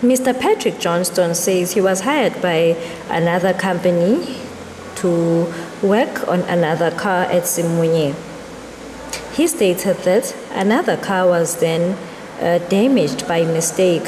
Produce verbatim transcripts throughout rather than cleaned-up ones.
Mister Patrick Johnston says he was hired by another company to work on another car at Simunye. He stated that another car was then uh, damaged by mistake.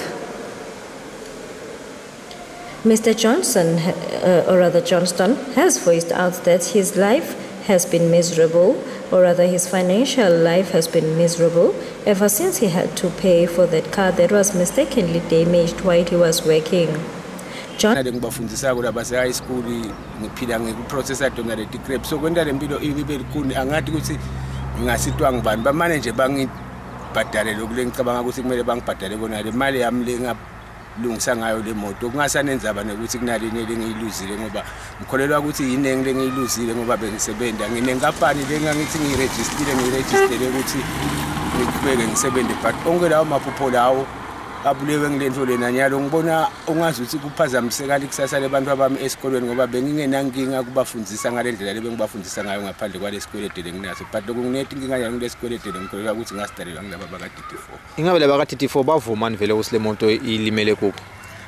Mister Johnson, uh, or rather Johnston, has voiced out that his life has been miserable, or rather his financial life has been miserable, ever since he had to pay for that car that was mistakenly damaged while he was working. John ngibafundisa ukuthi abase high school ngiphila ngikuprocess adonga le degree so kwenta lempilo ibe likhuni angathi ukuthi ngingasitwa ngibani bamane nje bangibhadale lokule ngicabanga ukuthi kumele bangibhadale kona le mali yami lengilungisa ngayo le moto kungasanenza abane ukuthi kunalinye lengiyiluzile ngoba ngikholelwa ukuthi yinengi lengiyiluzile ngoba bengisebenza nginenkampani lengangithi ngiregister ngiregister ukuthi ngikubeke ngisebenze but onke lawo maphupho lawo abulewe ngilento lena nyalo ngibona ungazi ukuthi kuphazamiseka ikusasa lebantu abami esikolweni ngoba bengingenankinga kubafundzisa ngalendlela lebengibafundisa ngayo ngaphandle kwalesikwelede lenginaso but lokungineti inkinga yami kulesikwelede ngikholelwa ukuthi ngasidalela ngilaba baka D D four. Ingabe laba ka D D four bavuma nivele ukuthi le moto ilimele kuko?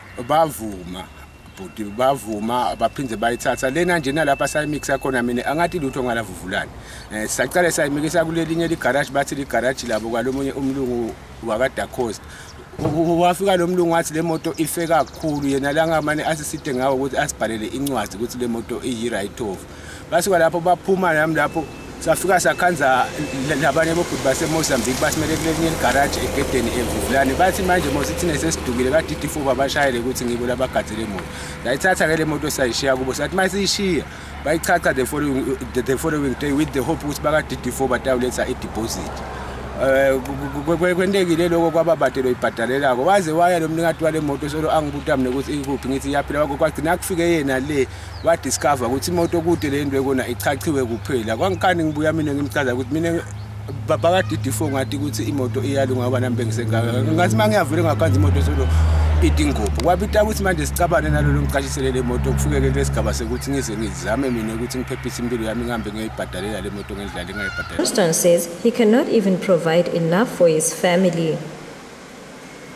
Bavuma but bavuma baphindze bayithatha lena nje nalapha sayimixa khona mina angathi lutho ngalavuvulani eh sacala sayimikisa kulelinye li garage bathi li garage labo kwalomunye umlungu wakadacosta wafika lo mlungu wathi le moto ife kakhulu yena la ngamane asiside ngawo ukuthi asibhalele incwadi ukuthi le moto iyi right off basuka lapho baphuma nami lapho safika sakhanza labanye bobuthi base Mozambique basimele kulelinye garage egedeni evuvulani bathi manje mosithine sesidukile ka D D four babashayele ukuthi ngibo labagadzele moto layithatha ke le moto sayishiya kubo sathi masishiya bayichacha the following the following day with the hope ukuthi baka D D four batawuletha i deposit eh kwendekile lokho kwababadelo ibhadalelako waze waya lo mnikati wale moto solo angibuta mina ukuthi ikuphi ngithi yaphila kwakho kwagcina kufike yena le wa discover ukuthi imoto kude le ndwe kona ichachiwe kuphela kwangikhani ngibuya mina ngimchaza ukuthi mina baba ka D D four ngathi ukuthi imoto iyalunga ngoba nami bengisengaka ngathi mangiyavule ngakhanza imoto solo idingopho kwabita ukuthi manje sicabane nalolu ngicashisele le moto kufike ke lesigaba sekuthi ngize ngizame mina ukuthi ngiphephise impilo yami ngihambe ngiyibhadalela le moto ngendlela engayibhadala. Johnston says he cannot even provide enough for his family.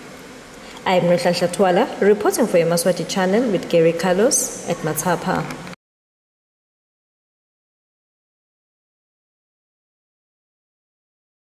I'm Nhlanhla Twala reporting for your Maswati channel with Gary Carlos at Matapa.